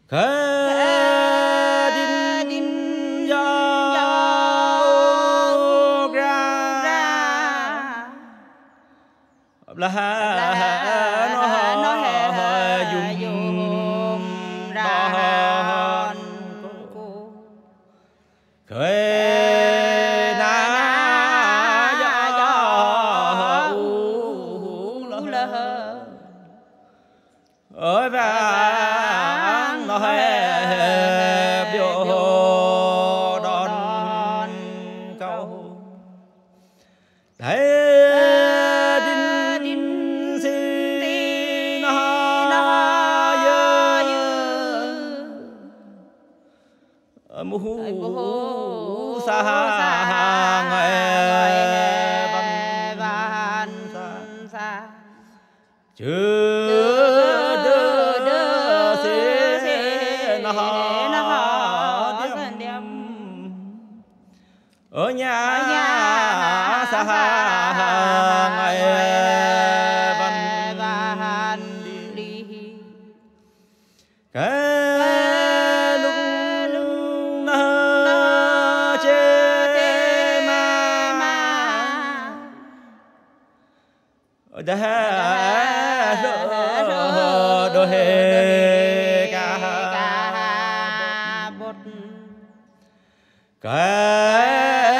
ở nhà xa ngày văn đi cái lúc nơ chê ma ở đây rỡ đôi cả bột cái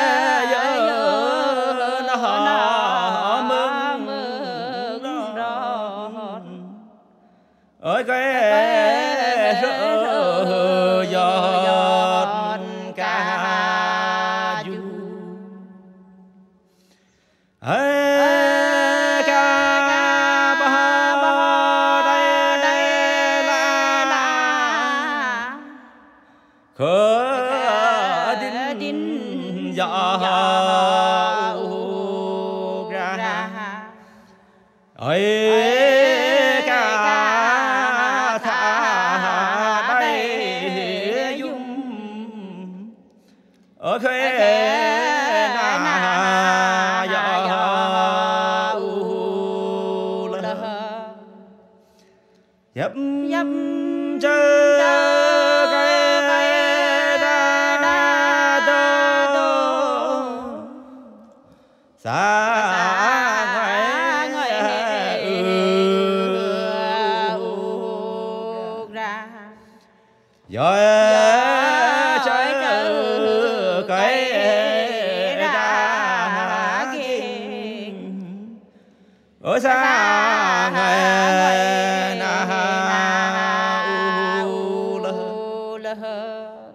ơi cái rỡ giọt ca du ơi ca ba đây là khờ đinh giọt ra ơi ở khế na ya u la dập chơ cái ra đô xa ngoài rồi cái ra kia ở xa ngày na u lơ